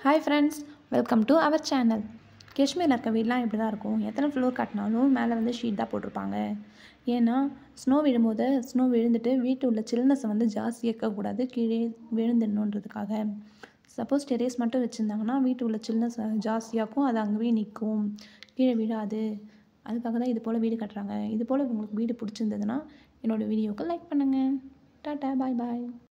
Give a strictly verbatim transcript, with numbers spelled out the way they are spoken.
Hi friends, welcome to our channel. காஷ்மீரில் இருக்க வீடெலாம் இப்படி தான் இருக்கும். எத்தனை ஃப்ளோர் கட்டினாலும் மேலே வந்து ஷீட் தான் போட்டிருப்பாங்க. ஏன்னா ஸ்னோ விழும்போது ஸ்னோ விழுந்துட்டு வீட்டு உள்ள சில்னஸை வந்து ஜாஸ்தி இருக்கக்கூடாது, கீழே விழுந்துடணுன்றதுக்காக. சப்போஸ் டெரேஸ் மட்டும் வச்சுருந்தாங்கன்னா வீட்டு உள்ள சில்னஸ் ஜாஸ்தியாகும், அது அங்கேயே நிற்கும், கீழே விழாது. அதுக்காக தான் இது போல் வீடு கட்டுறாங்க. இது போல் உங்களுக்கு வீடு பிடிச்சிருந்ததுன்னா என்னோடய வீடியோவுக்கு லைக் பண்ணுங்கள். டாட்டா, பாய் பாய்.